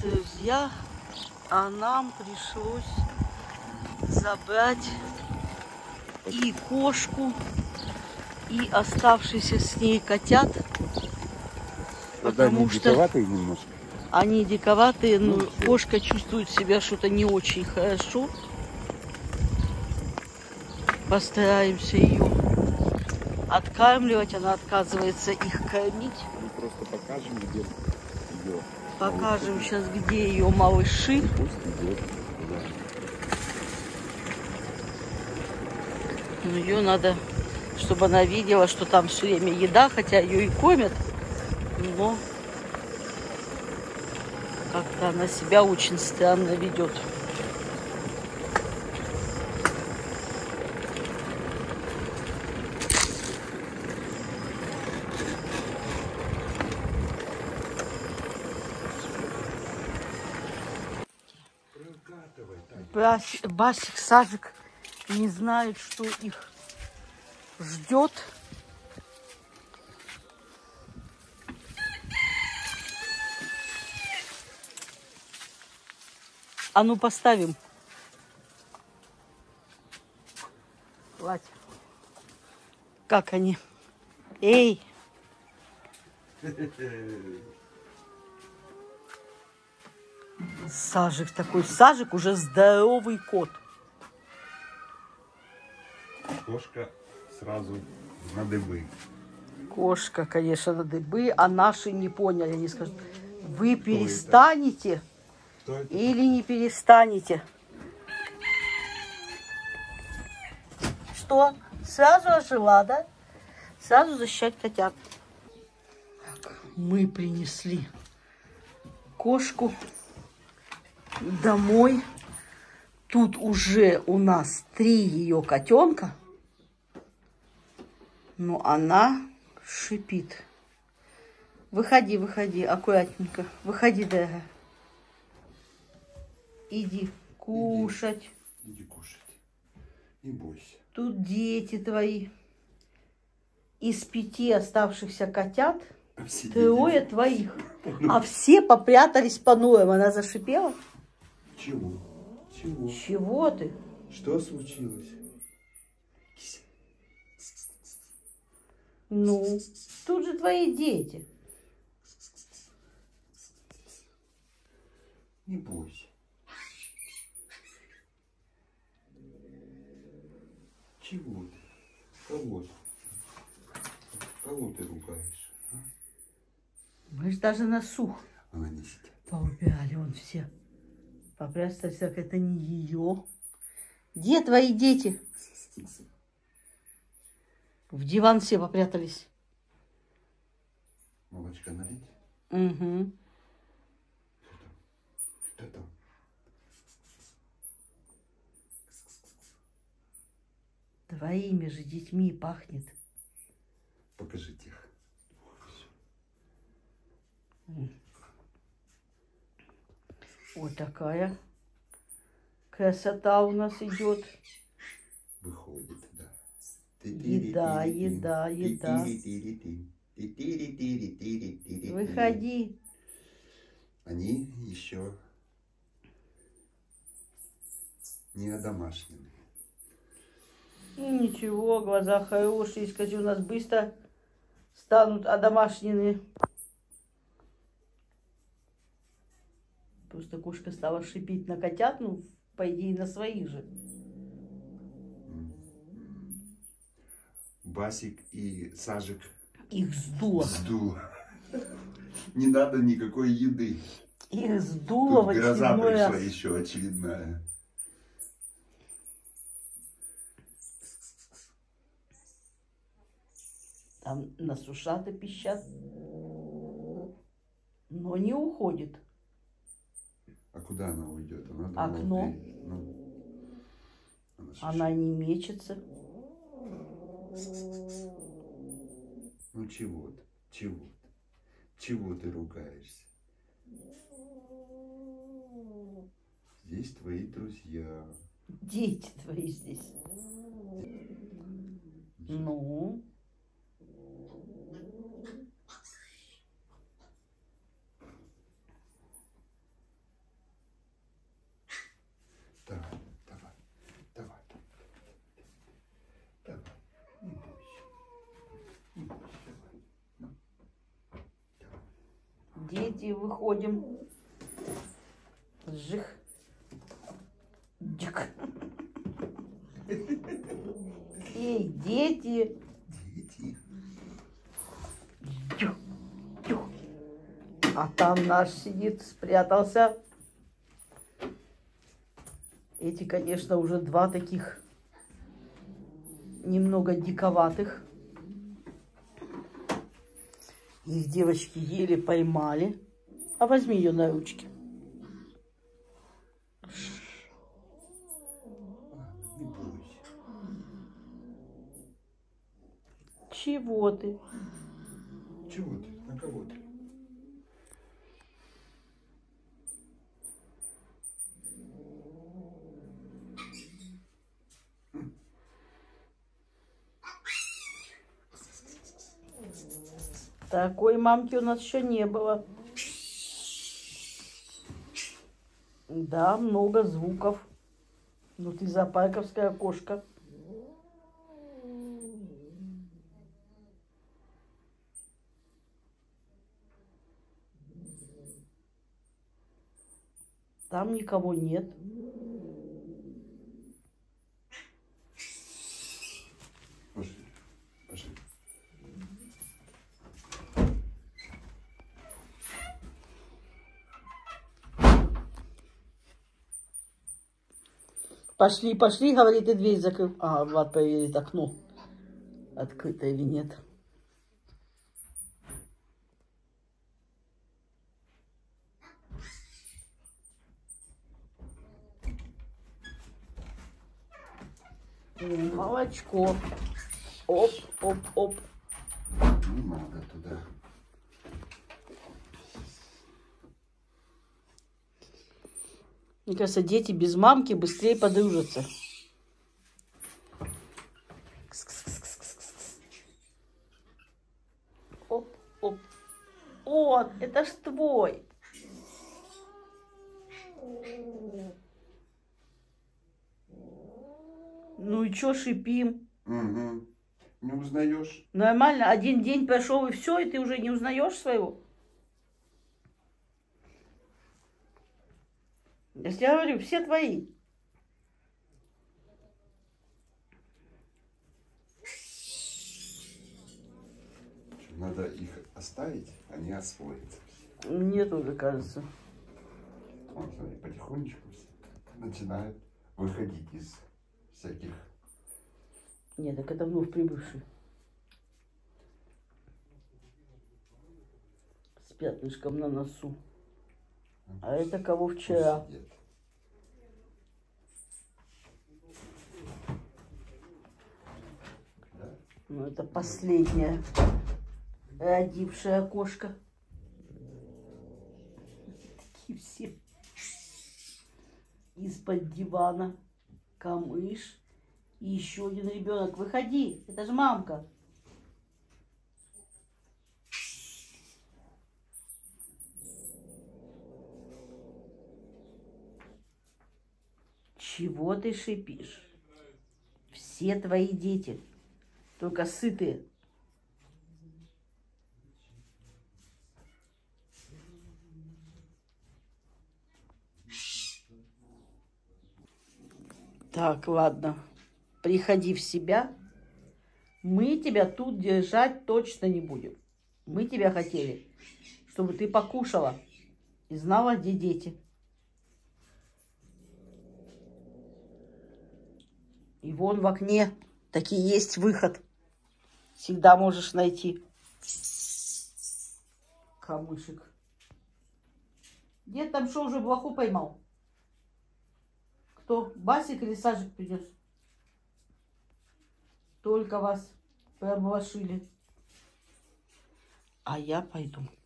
друзья, а нам пришлось забрать и кошку, и оставшиеся с ней котят. Потому что диковатые немножко. Они диковатые, но кошка чувствует себя что-то не очень хорошо. Постараемся ее откармливать, она отказывается их кормить. Мы просто покажем, где ее. Покажем сейчас, где ее малыши. Пусть идет туда. Но ее надо, чтобы она видела, что там все время еда, хотя ее и кормят, но как-то она себя очень странно ведет. Басик, Сажик не знают, что их ждет. А ну поставим. Ладно. Как они? Эй! Сажик такой. Сажик уже здоровый кот. Кошка сразу на дыбы. Кошка, конечно, на дыбы, а наши не поняли. Они скажут, вы перестанете или не перестанете? Что? Сразу ожила, да? Сразу защищать котят. Так, мы принесли кошку домой. Тут уже у нас 3 ее котенка. Но она шипит. Выходи, выходи, аккуратненько. Выходи, дорогая. Иди кушать. Иди кушать. Не бойся. Тут дети твои. Из 5 оставшихся котят 3 твоих. А все попрятались по норам. Она зашипела. Чего? Чего? Чего ты? Что случилось? Ну, тут же твои дети. Не бойся. Чего ты? Кого ты? Кого ты ругаешь? А? Мы же даже на сух Она не сидит. поубирали вон все. Попрятались, так это не ее. Где твои дети? В диван все попрятались. Молочка налить? Угу. Что там? Твоими же детьми пахнет. Покажите их. Вот такая красота у нас идет. Выходит, да. Еда, еда, еда. Выходи. Они еще не одомашнены. Ну, ничего, глаза хорошие, скажи, у нас быстро станут одомашнены. Просто кошка стала шипеть на котят, ну, по идее, на своих же. Басик и Сажик Их сдуло. сдуло. Не надо никакой еды. Их сдуло в Тут гроза очередной пришла раз. еще очередная. Там насушаты пищат, но не уходит. А куда она уйдет? Она думала, Окно. Она не мечется. Ну чего ты? Чего ты? Чего ты ругаешься? Здесь твои друзья. Дети твои здесь. Ну? Дети, выходим. Жих. Дик. Эй, дети. Дети. Тю, тю. А там наш сидит, спрятался. Эти, конечно, уже два таких немного диковатых. Их девочки еле поймали. А возьми ее на ручки. Не бойся. Чего ты? Чего ты? На кого ты? Такой мамки у нас еще не было. Да, много звуков. Ну ты зоопарковская кошка. Там никого нет. Пошли. Пошли. Пошли, пошли, говорит, и дверь закрыл. А, Влад проверит окно, открыто или нет. Молочко. Оп, оп, оп. Не надо туда. Мне кажется, дети без мамки быстрее подружатся. Оп, оп. Вот, это ж твой. Ну и чё шипим? Угу. Не узнаешь? Нормально, один день прошел и все, и ты уже не узнаешь своего? Я тебе говорю, все твои. Надо их оставить, они освоятся. Мне тоже кажется. Вот, смотри, потихонечку начинают выходить из всяких. Нет, так это вновь прибывший. С пятнышком на носу. А это кого вчера? Сидят. Да? Ну, это последняя родившая кошка. Такие все. Из-под дивана. Камыш. И еще один ребенок. Выходи, это же мамка. Чего ты шипишь? Все твои дети, только сытые. Так, ладно. Приходи в себя. Мы тебя тут держать точно не будем. Мы тебя хотели, чтобы ты покушала и знала, где дети. И вон в окне таки есть выход. Всегда можешь найти. Камышек. Дед там что, уже блоху поймал? Кто? Басик или Сажик придет? Только вас пооблашили. А я пойду.